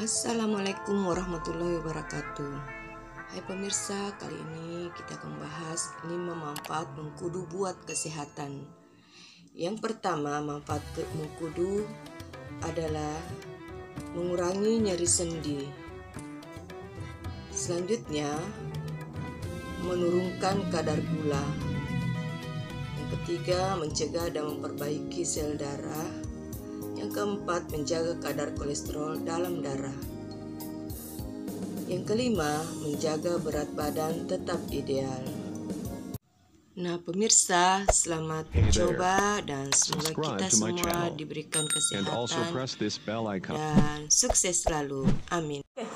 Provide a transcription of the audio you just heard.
Assalamualaikum warahmatullahi wabarakatuh. Hai pemirsa, kali ini kita akan membahas 5 manfaat mengkudu buat kesehatan. Yang pertama, manfaat mengkudu adalah mengurangi nyeri sendi. Selanjutnya, menurunkan kadar gula. Yang ketiga, mencegah dan memperbaiki sel darah. Yang keempat, menjaga kadar kolesterol dalam darah. Yang kelima, menjaga berat badan tetap ideal. Nah pemirsa, selamat mencoba dan semoga kita semua diberikan kesehatan dan sukses selalu. Amin.